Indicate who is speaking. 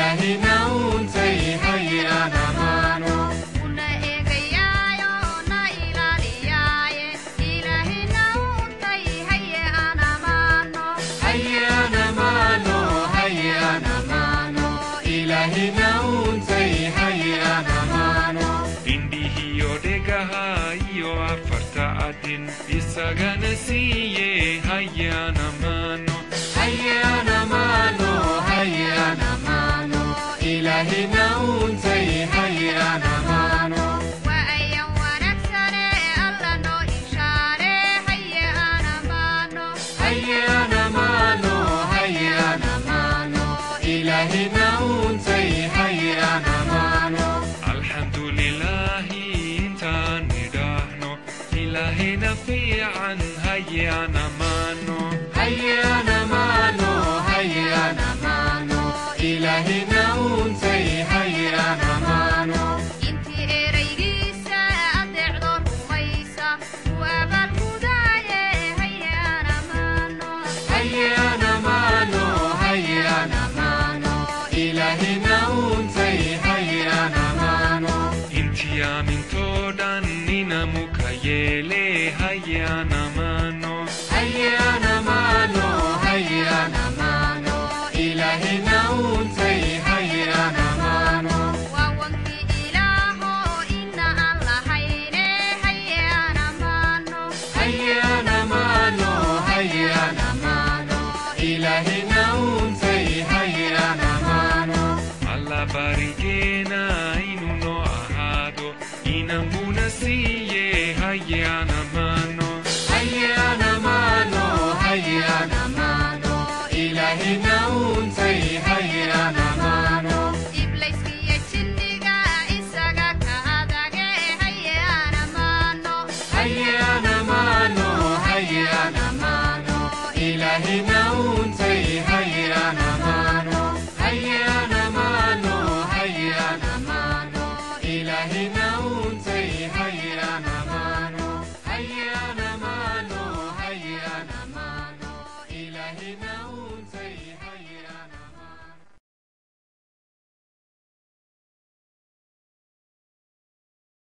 Speaker 1: إلهنا أنتي هيا نمانو
Speaker 2: una egayayo na ilaliyaye ilahina untay haye anamano
Speaker 1: هيا نمانو إلهنا أنتي هيا نمانو
Speaker 3: Indihiyo degahayo afarta adin isagana siye hayana mano
Speaker 1: هيا نمانو إلهنا أنتي هيا نمانو
Speaker 2: wa ayan wanagsane alla no ishare haye anamano
Speaker 1: هيا نمانو إلهنا أنتي هيا نمانو
Speaker 3: Alhamdulillahi intaan nidhaahno ilaahina fiican hayana mano
Speaker 1: هيا